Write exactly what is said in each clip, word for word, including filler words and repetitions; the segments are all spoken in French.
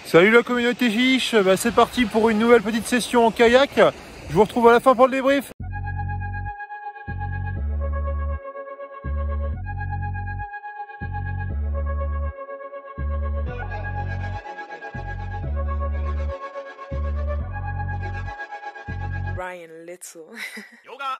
Salut la communauté Jiche, bah c'est parti pour une nouvelle petite session en kayak. Je vous retrouve à la fin pour le débrief. Ryan Little. Yoga.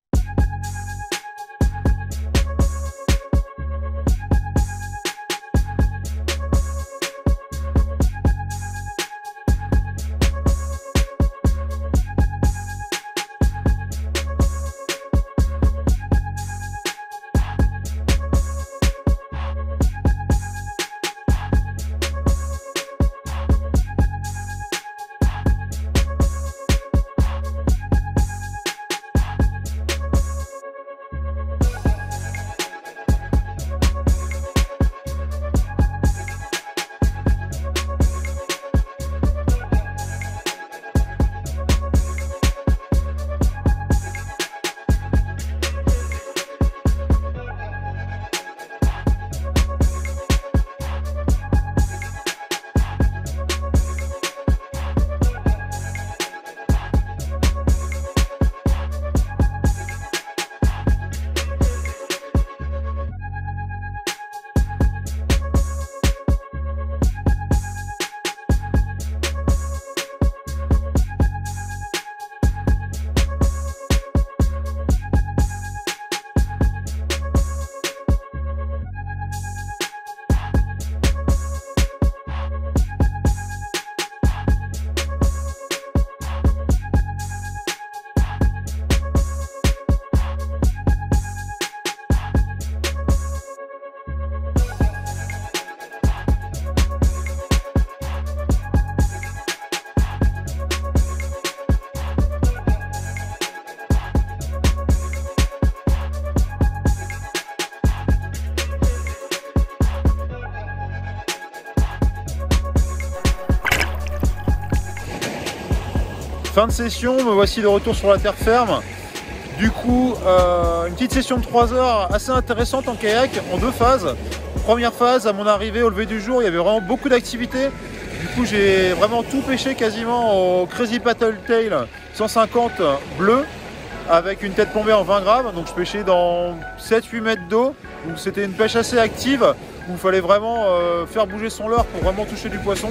Fin de session, me voici de retour sur la terre ferme. Du coup, euh, une petite session de trois heures assez intéressante en kayak, en deux phases. Première phase, à mon arrivée au lever du jour, il y avait vraiment beaucoup d'activités. Du coup, j'ai vraiment tout pêché quasiment au Crazy Paddle Tail cent cinquante bleu, avec une tête plombée en vingt grammes. Donc je pêchais dans sept huit mètres d'eau. Donc c'était une pêche assez active, où il fallait vraiment euh, faire bouger son leurre pour vraiment toucher du poisson.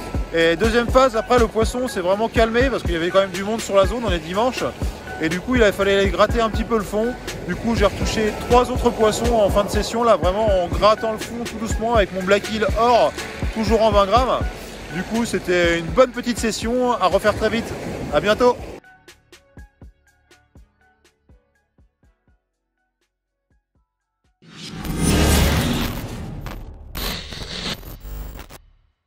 Et deuxième phase, après le poisson s'est vraiment calmé parce qu'il y avait quand même du monde sur la zone, on est dimanche. Et du coup il fallait aller gratter un petit peu le fond. Du coup j'ai retouché trois autres poissons en fin de session, là vraiment en grattant le fond tout doucement avec mon Black Hill Or, toujours en vingt grammes. Du coup c'était une bonne petite session à refaire très vite. À bientôt.